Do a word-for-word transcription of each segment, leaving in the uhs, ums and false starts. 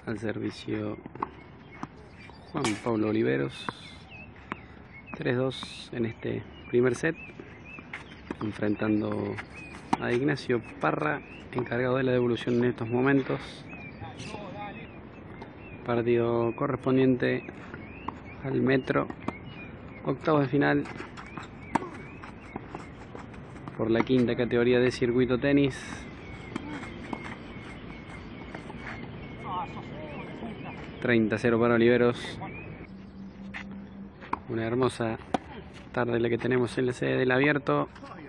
Al servicio Juan Pablo Oliveros. tres dos en este primer set, enfrentando a Ignacio Parra, encargado de la devolución en estos momentos. Partido correspondiente al Metro, octavos de final por la quinta categoría de circuito tenis. treinta a cero para Oliveros. Una hermosa tarde la que tenemos en la sede del Abierto.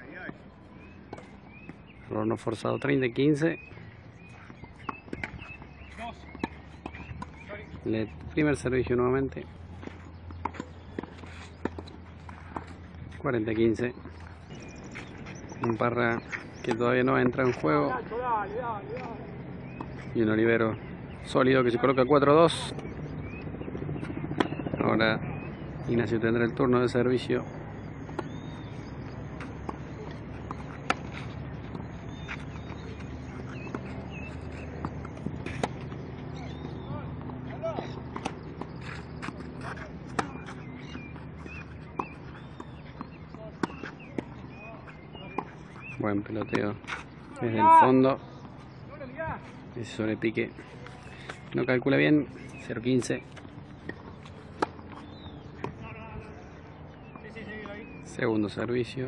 Error no forzado, treinta a quince. El primer servicio nuevamente. cuarenta a quince. Un Parra que todavía no entra en juego. Y un Olivero sólido que se coloca cuatro a dos. Ahora Ignacio tendrá el turno de servicio. Buen peloteo desde el fondo. Ese sobrepique no calcula bien. cero quince. Segundo servicio.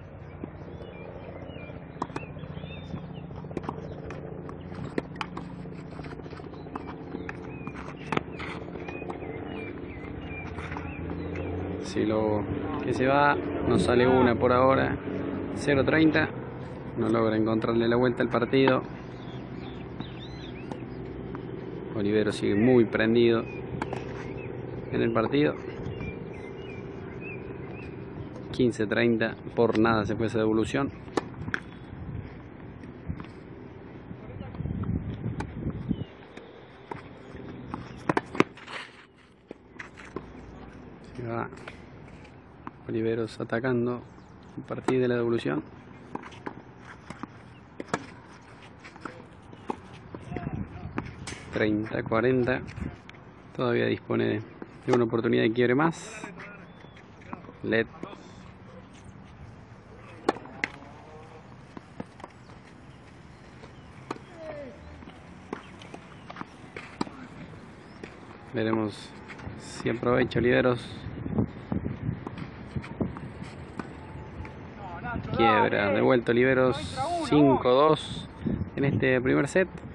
Si lo que se va, nos sale una por ahora. cero treinta. No logra encontrarle la vuelta al partido. Olivero sigue muy prendido en el partido. quince a treinta. Por nada se fue esa devolución. Se va Oliveros atacando a partir de la devolución. treinta a cuarenta. Todavía dispone de una oportunidad de quiebre más. L E D. Veremos si aprovecha Oliveros. Quiebra de vuelta Oliveros. cinco a dos en este primer set.